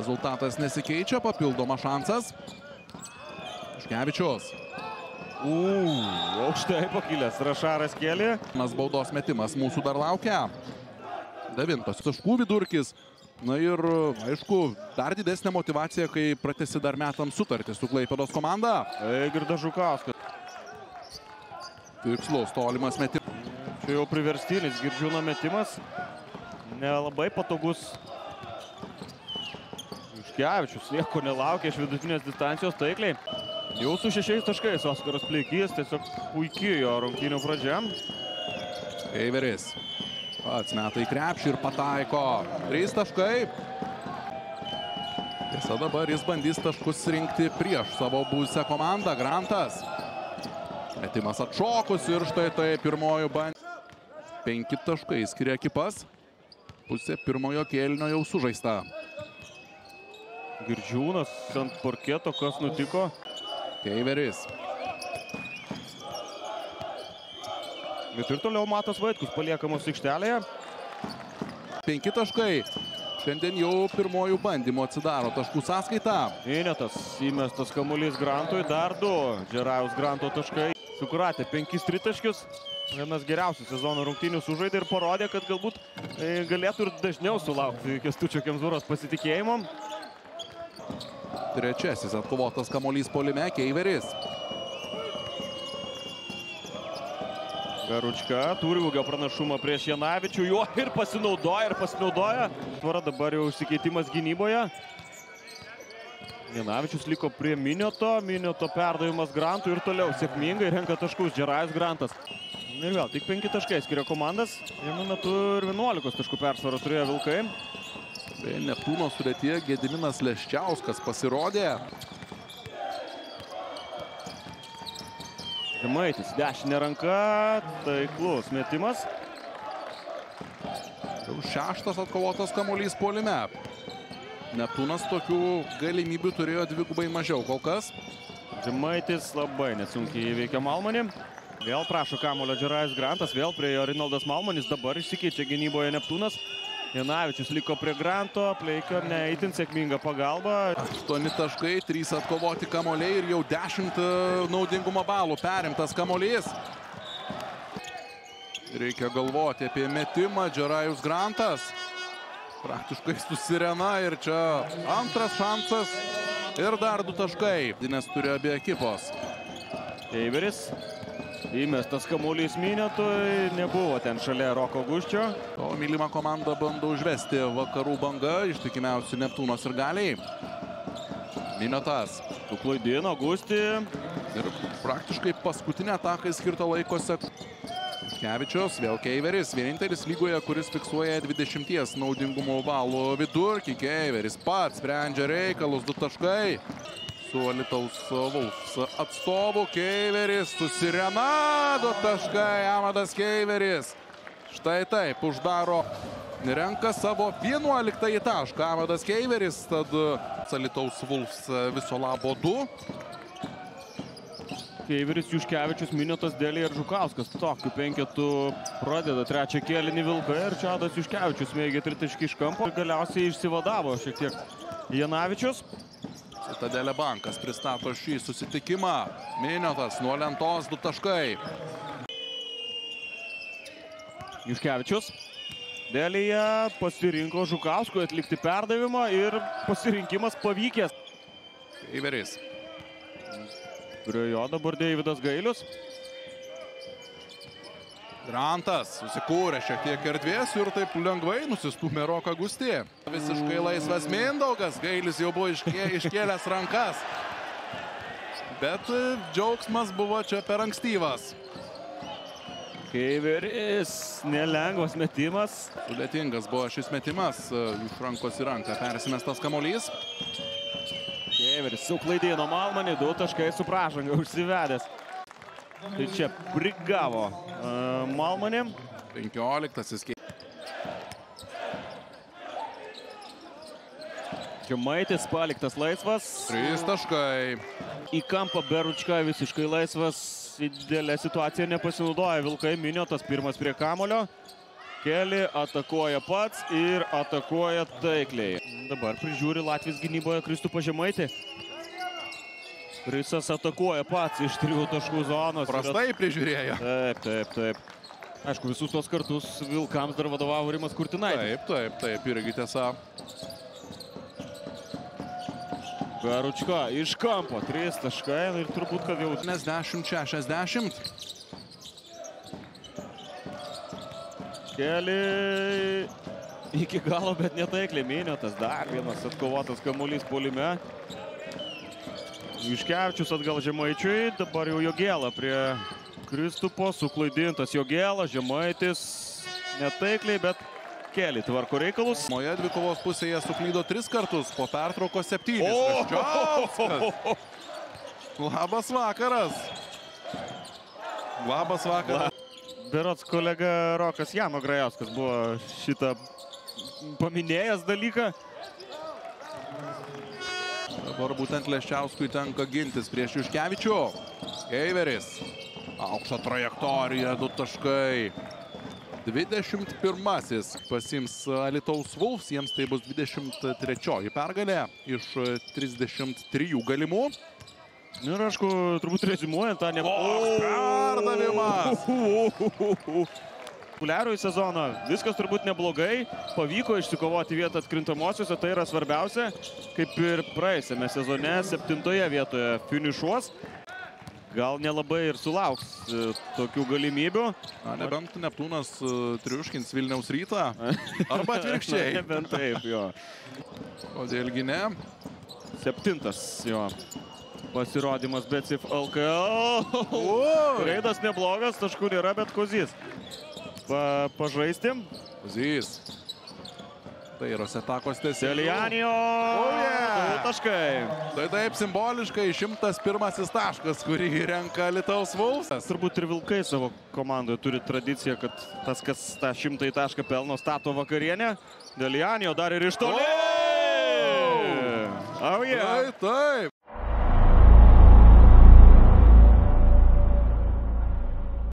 rezultatas nesikeičia, papildomas šansas. Juškevičius. Aukštai pakilęs Rašaras kėlė. Baudos metimas mūsų dar laukia. 9 taškų vidurkis. Na ir, aišku, dar didesnė motyvacija, kai pratęsi dar metams sutartį su Klaipėdos komanda. Eigirdas Žukauskas. Tikslus, tolimas metimas. Čia jau priverstinis Girdžiūno metimas. Nelabai patogus. Juškevičius nieko nelaukia iš vidutinės distancijos taikliai. Jau su 6 taškais Oskaras Pleikys, tiesiog puikiai jo rungtynių pradžia. Keiveris pats meta į krepšį ir pataiko. 3 taškai. Tiesa, dabar jis bandys taškus rinkti prieš savo buvusią komandą. Grantas. Metimas atšokus ir štai tai pirmojų bandymų. 5 taškai skiria ekipas. Pusė pirmojo kėlinio jau sužaista. Girdžiūnas ant parketo, kas nutiko? Keiveris. Bet ir toliau Matas Vaitkus paliekamos aikštelėje. 5 taškai. Šiandien jau pirmojų bandymų atsidaro taškų sąskaita. Inetas įmestas kamuolys Grantui, dar 2 Džerajaus Granto taškai. Sukuratė 5 tritaškius. Vienas geriausių sezono rungtynių sužaidė ir parodė, kad galbūt galėtų ir dažniau sulaukti Kęstučio Kemzūros pasitikėjimo. Trečiasis atkovotas kamuolys puolime, Keiveris. Garučka turi ūgio pranašumą prieš Janavičių, juo ir pasinaudoja. Tvara dabar jau užsikeitimas gynyboje. Janavičius liko prie Minioto perdavimas Grantui ir toliau sėkmingai renka taškus Džerajus Grantas. Ir vėl tik 5 taškai skiria komandas. Vienu metu ir 11 taškų persvarą turėjo Vilkai. Neptūno sudėtyje Gediminas Leščiauskas pasirodė. Žemaitis dešinė ranka, taiklus metimas. Jau 6 atkovotas kamuolys puolime. Neptūnas tokių galimybių turėjo dvigubai mažiau kol kas. Žemaitis labai nesunkiai įveikia Malmanį. Vėl prašo kamuolio Džerajus Grantas, vėl prie jo Rinaldas Malmanis, dabar išsikeičia gynyboje Neptūnas. Janavičius liko prie Granto, Pleikio neįtin sėkminga pagalba. 8 taškai, 3 atkovoti kamuoliai ir jau 10 naudingumo balų perimtas kamuolys. Reikia galvoti apie metimą, Džerajus Grantas. Praktiškai susirena ir čia antras šansas ir dar 2 taškai. Nes turi abi ekipos. Keiveris. Įmestas kamuolys Miniotui, nebuvo ten šalia Roko Guščio. O mylima komanda bando užvesti vakarų banga, ištikimiausi Neptūnos ir Galiai. Miniotas. Suklaidino Gustį. Ir praktiškai paskutinę atakai skirtą laikosi. Juškevičius, vėl Keiveris, vienintelis lygoje, kuris fiksuoja 20 naudingumo balų vidurkį. Keiveris pats sprendžia reikalus, 2 taškai. Su Alytaus Wolves atstovu Keiveris susirena, 2 taškai, Amadas Keiveris. Štai taip uždaro, renka savo 11 tašką Amadas Keiveris, tad Alytaus Wolves viso labo 2. Keiveris, Juškevičius, Miniotas, Delija ir Žukauskas. Tokiu penketu pradeda trečią kėlinį Vilkai ir Čadas Juškevičius mėgė tritaškį iš kampo. Ir galiausiai išsivadavo šiek tiek Janavičius. Citadelė Bankas pristato šį susitikimą. Miniotas nuo lentos 2 taškai. Juškevičius. Delija pasirinko Žukauskui atlikti perdavimą ir pasirinkimas pavykęs. Keiveris. Prie jo dabar Deividas Gailius. Grantas susikūrė šiek tiek erdvės ir taip lengvai nusistūmė Roką Gustį. Visiškai laisvas Mindaugas, Gailis jau buvo iškėlęs rankas. Bet džiaugsmas buvo čia per ankstyvas. Keiveris, nelengvas metimas. Sudėtingas buvo šis metimas, iš rankos į ranką persimestas kamuolys. Keiveris suklaidino Malmanį, 2 taškai su pražanga užsivedęs. Tai čia prigavo Malmanį. 15. Žemaitis paliktas laisvas. 3 taškai. Į kampą Beručka visiškai laisvas. Didelė situacija nepasinaudoja Vilkai. Miniotas pirmas prie kamulio. Keli atakuoja pats ir atakuoja taikliai. Dabar prižiūri Latvijos gynyboje Kristupas Žemaitį. Krisas atakuoja pats iš 3 taškų zonos. Prastai prižiūrėjo. Taip. Aišku, visus tos kartus Vilkams dar vadovavo Rimas Kurtinaitis. Taip, irgi tiesa. Garučka iš kampo, 3 taškai ir turbūt, kad jau... 10-60. Keli iki galo, bet netaikliai miniotas. Dar vienas atkovotas kamuolys puolime. Juškevičius atgal Žemaičiui, dabar jau Jogėla prie Kristupo, suklaidintas Jogėla, Žemaitis netaikliai, bet Keli tvarko reikalus. Moje dvikovos pusėje suklydo 3 kartus, po pertraukos 7. Labas vakaras. Labas vakaras. Berods kolega Rokas Jano Grajauskas buvo šitą paminėjęs dalyką. Dabar būtent Leščiauskui tenka gintis prieš Juškevičių. Eiveris. Aukšta trajektorija, 2 taškai. 21-asis pasiims Alytaus Wolves, jiems tai bus 23-oji pergalė iš 33 galimų. Ir aišku, turbūt rezimuojant tą perdavimas! Populiarųjį sezoną viskas turbūt neblogai, pavyko išsikovoti vietą atkrintamosiuose, tai yra svarbiausia, kaip ir praėjusiame sezone 7-oje vietoje finišuos. Gal nelabai ir sulauks tokių galimybių. Nebent Neptūnas triuškins Vilniaus Rytą, arba atvirkščiai. Nebent taip, jo. Kodėlgi ne? 7-as jo pasirodymas Becif LKL. Reidas neblogas, taškų nėra, bet Kozys. Pažaistim. Kozys. Tai yra Setakos tęsimas. Selianijo. 2 taškai. Tai taip simboliškai 101-asis taškas, kurį renka Alytaus Wolves. Turbūt ir Vilkai savo komandoje turi tradiciją, kad tas, kas tą 100-ąjį tašką pelno, stato vakarienę. Selianijo dar ir iš toli. Taip.